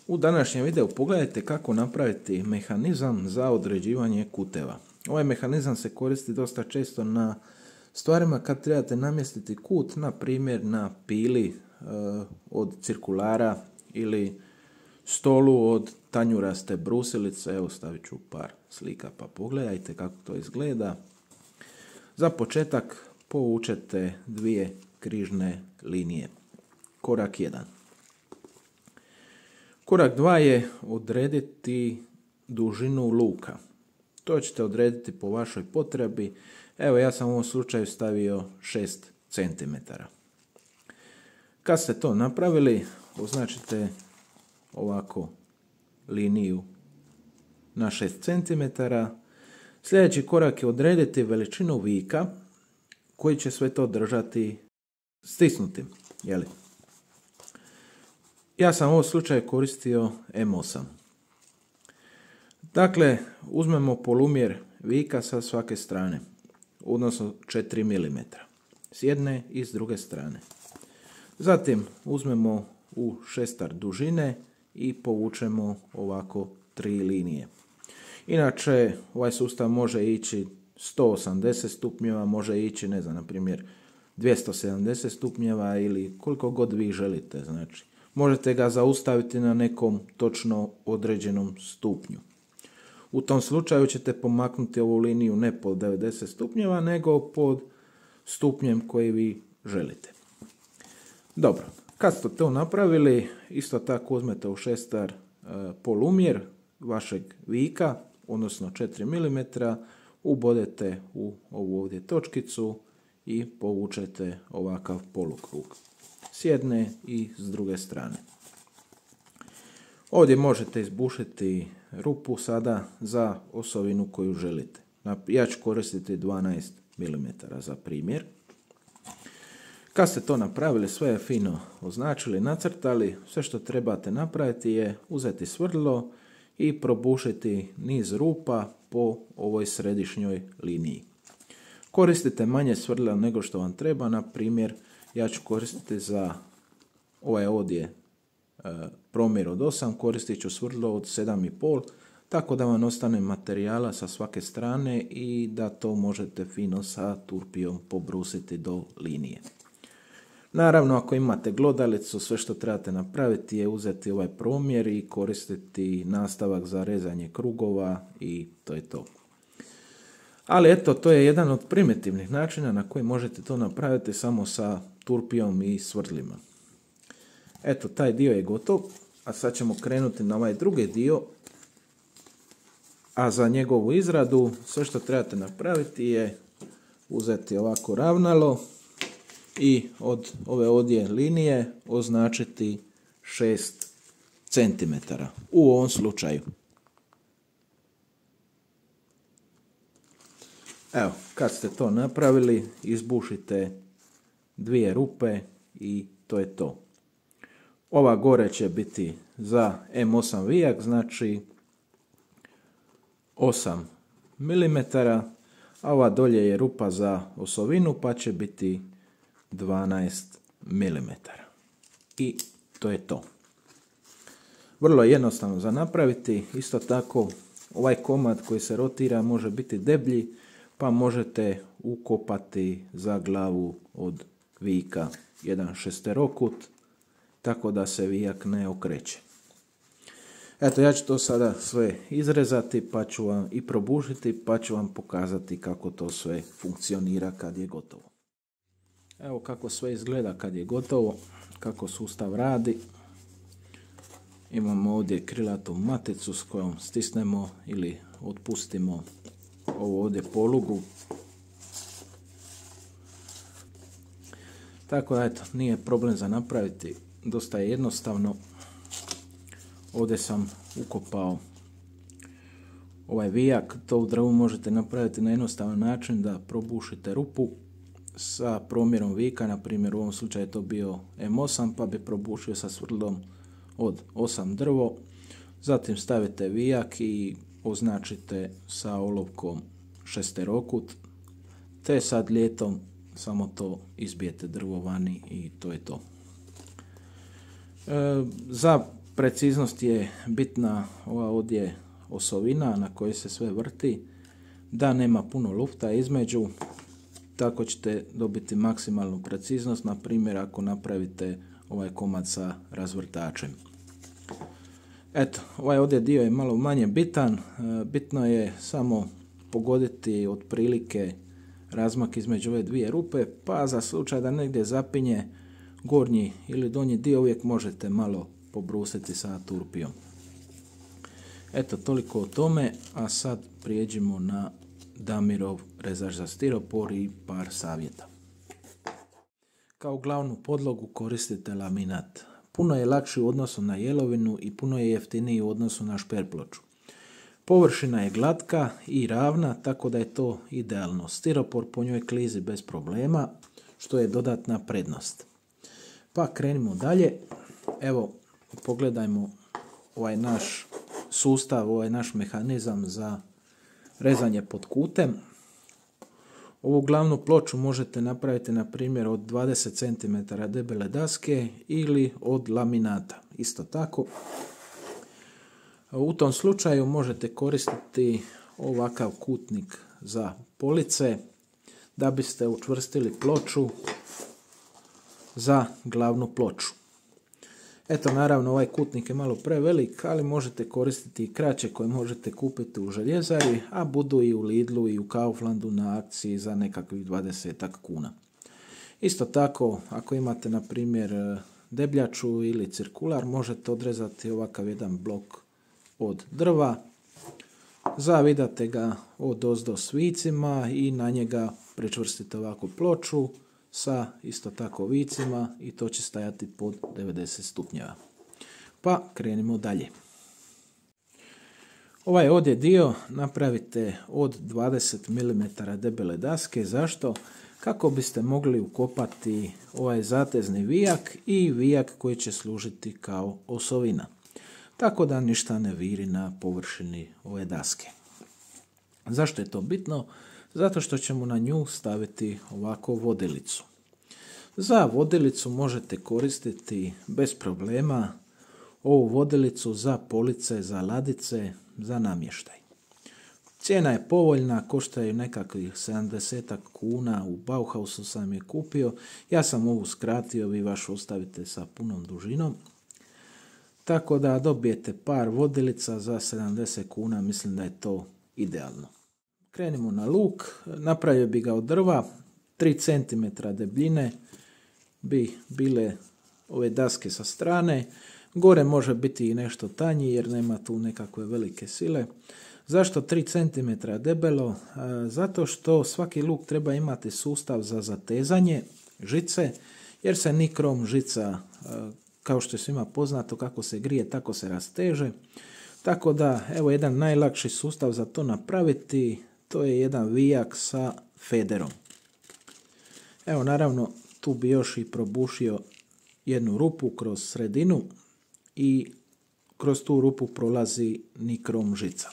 U današnjem videu pogledajte kako napraviti mehanizam za određivanje kuteva. Ovaj mehanizam se koristi dosta često na stvarima kad trebate namjestiti kut, na primjer na pili od cirkulara ili stolu od tanjuraste brusilice. Evo stavit ću par slika pa pogledajte kako to izgleda. Za početak povučete dvije križne linije. Korak 1. Korak 2 je odrediti dužinu luka. To ćete odrediti po vašoj potrebi. Evo ja sam u ovom slučaju stavio 6 cm. Kad ste to napravili, označite ovako liniju na 6 cm. Sljedeći korak je odrediti veličinu vika koji će sve to držati stisnutim. Ja sam u ovom slučaju koristio M8. Dakle, uzmemo polumjer vika sa svake strane, odnosno 4 mm. S jedne i s druge strane. Zatim uzmemo u šestar dužine i povučemo ovako 3 linije. Inače, ovaj sustav može ići 180 stupnjeva, može ići, ne znam, na primjer 270 stupnjeva ili koliko god vi želite. Znači, možete ga zaustaviti na nekom točno određenom stupnju. U tom slučaju ćete pomaknuti ovu liniju ne pod 90 stupnjeva, nego pod stupnjem koji vi želite. Dobro, kad ste to napravili, isto tako uzmete u šestar polumjer vašeg vika, odnosno 4 mm, ubodete u ovu ovdje točkicu i povučete ovakav polukrug s jedne i s druge strane. Ovdje možete izbušiti rupu sada za osovinu koju želite. Ja ću koristiti 12 mm za primjer. Kad ste to napravili, sve je fino označili, nacrtali, sve što trebate napraviti je uzeti svrdlo i probušiti niz rupa po ovoj središnjoj liniji. Koristite manje svrdla nego što vam treba, na primjer ja ću koristiti za ovaj ovdje promjer od 8, koristit ću svrdlo od 7,5, tako da vam ostane materijala sa svake strane i da to možete fino sa turpijom pobrusiti do linije. Naravno, ako imate glodalicu, sve što trebate napraviti je uzeti ovaj promjer i koristiti nastavak za rezanje krugova i to je to. Ali eto, to je jedan od primitivnih načina na koji možete to napraviti samo sa turpijom i svrdlima. Eto, taj dio je gotov, a sad ćemo krenuti na ovaj drugi dio. A za njegovu izradu sve što trebate napraviti je uzeti ovako ravnalo i od ove ovdje linije označiti 6 cm u ovom slučaju. Evo, kad ste to napravili, izbušite dvije rupe i to je to. Ova gore će biti za M8 vijak, znači 8 mm, a ova dolje je rupa za osovinu pa će biti 12 mm. I to je to. Vrlo jednostavno za napraviti. Isto tako, ovaj komad koji se rotira može biti deblji, pa možete ukopati za glavu od vika jedan šesterokut, tako da se vijak ne okreće. Eto, ja ću to sada sve izrezati pa ću vam i probušiti, pa ću vam pokazati kako to sve funkcionira kad je gotovo. Evo kako sve izgleda kad je gotovo, kako sustav radi. Imamo ovdje krilatu maticu s kojom stisnemo ili otpustimo ovu ovdje polugu. Tako da eto, nije problem za napraviti, dosta je jednostavno. Ovdje sam ukopao ovaj vijak, to u drvu možete napraviti na jednostavan način da probušite rupu sa promjerom vika, na primjer u ovom slučaju je to bio M8 pa bi probušio sa svrdlom od 8 drvo. Zatim stavite vijak i označite sa olovkom šesterokut, te sad ljetom samo to izbijete drvo vani i to je to. Za Preciznost je bitna, ova ovdje osovina na kojoj se sve vrti, da nema puno lufta između, tako ćete dobiti maksimalnu preciznost, na primjer ako napravite ovaj komad sa razvrtačem. Eto, ovaj ovdje dio je malo manje bitan, bitno je samo pogoditi otprilike razmak između ove dvije rupe, pa za slučaj da negdje zapinje gornji ili donji dio uvijek možete malo pobrusiti sa turpijom. Eto, toliko o tome, a sad prijeđimo na Damirov rezač za stiropor i par savjeta. Kao glavnu podlogu koristite laminat. Puno je lakši u odnosu na jelovinu i puno je jeftiniji u odnosu na šperploču. Površina je glatka i ravna, tako da je to idealno. Stiropor po njoj klizi bez problema, što je dodatna prednost. Pa krenimo dalje. Evo, pogledajmo ovaj naš sustav, ovaj naš mehanizam za rezanje pod kutem. Ovu glavnu ploču možete napraviti na primjer od 20 cm debele daske ili od laminata. Isto tako, u tom slučaju možete koristiti ovakav kutnik za police da biste učvrstili ploču za glavnu ploču. Eto, naravno ovaj kutnik je malo prevelik, ali možete koristiti i kraće koje možete kupiti u željezari, a budu i u Lidlu i u Kauflandu na akciji za nekakvih 20 kuna. Isto tako, ako imate na primjer debljaču ili cirkular, možete odrezati ovakav jedan blok od drva, zavidate ga odozdo svicima i na njega pričvrstite ovakvu ploču sa isto tako vicima i to će stajati pod 90 stupnjeva. Pa krenimo dalje. Ovaj ovdje dio napravite od 20 mm debele daske. Zašto? Kako biste mogli ukopati ovaj zatezni vijak i vijak koji će služiti kao osovina. Tako da ništa ne viri na površini ove daske. Zašto je to bitno? Zato što ćemo na nju staviti ovako vodilicu. Za vodilicu možete koristiti bez problema ovu vodilicu za police, za ladice, za namještaj. Cijena je povoljna, koštaju nekakvih 70 kuna, u Bauhausu sam je kupio. Ja sam ovu skratio, vi vašu ostavite sa punom dužinom. Tako da dobijete par vodilica za 70 kuna, mislim da je to idealno. Krenimo na luk, napravio bi ga od drva, 3 cm debljine bi bile ove daske sa strane, gore može biti i nešto tanji jer nema tu nekakve velike sile. Zašto 3 cm debelo? Zato što svaki luk treba imati sustav za zatezanje žice, jer se nikrom žica, kao što je svima poznato, kako se grije, tako se rasteže. Tako da, evo jedan najlakši sustav za to napraviti, to je jedan vijak sa federom. Evo naravno, tu bi još i probušio jednu rupu kroz sredinu i kroz tu rupu prolazi nikrom žica.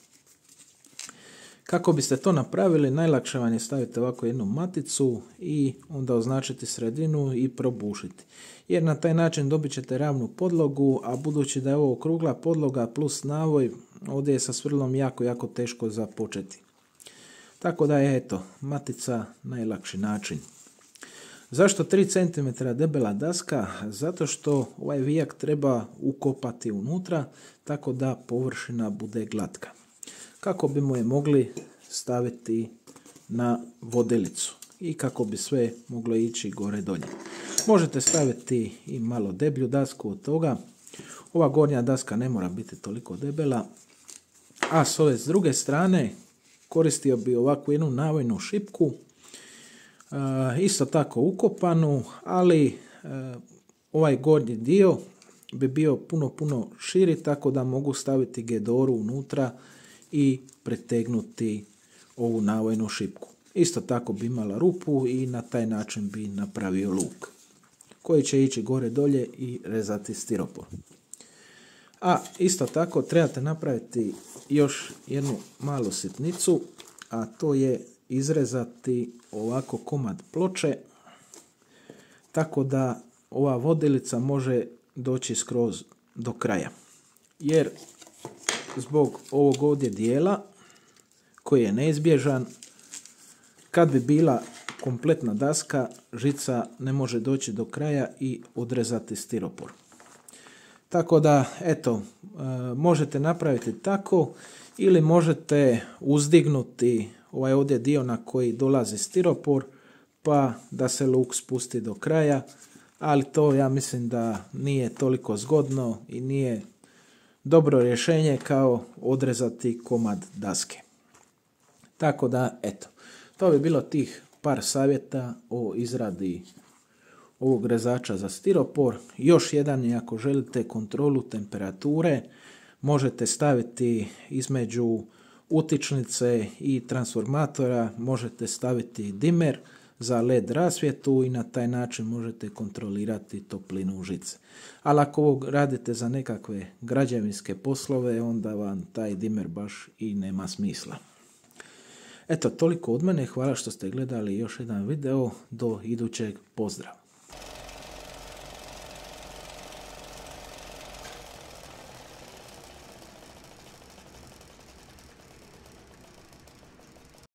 Kako biste to napravili, najlakše vam je staviti ovako jednu maticu i onda označiti sredinu i probušiti. Jer na taj način dobit ćete ravnu podlogu, a budući da je ovo okrugla podloga plus navoj, ovdje je sa svrlom jako teško započeti. Tako da je, eto, matica najlakši način. Zašto 3 cm debela daska? Zato što ovaj vijak treba ukopati unutra, tako da površina bude glatka. Kako bismo je mogli staviti na vodilicu i kako bi sve moglo ići gore dolje. Možete staviti i malo deblju dasku od toga. Ova gornja daska ne mora biti toliko debela. A s ove s druge strane koristio bi ovakvu jednu navojnu šipku. Isto tako ukopanu, ali ovaj gornji dio bi bio puno širi, tako da mogu staviti gedoru unutra i pretegnuti ovu navojnu šipku. Isto tako bi imala rupu i na taj način bi napravio luk koji će ići gore dolje i rezati stiropor. A isto tako trebate napraviti još jednu malu sitnicu, a to je izrezati ovako komad ploče, tako da ova vodilica može doći skroz do kraja. Jer zbog ovog ovdje dijela koji je neizbježan, kad bi bila kompletna daska, žica ne može doći do kraja i odrezati stiropor. Tako da, eto, možete napraviti tako ili možete uzdignuti ovaj ovdje dio na koji dolazi stiropor pa da se luk spusti do kraja, ali to ja mislim da nije toliko zgodno i nije dobro rješenje kao odrezati komad daske. Tako da, eto, to bi bilo tih par savjeta o izradi ovog rezača za stiropor. Još jedan je, ako želite kontrolu temperature, možete staviti između utičnice i transformatora, možete staviti dimer za LED rasvjetu i na taj način možete kontrolirati toplinu žice. Ali ako ovo radite za nekakve građevinske poslove, onda vam taj dimer baš i nema smisla. Eto, toliko od mene. Hvala što ste gledali još jedan video. Do idućeg, pozdrav!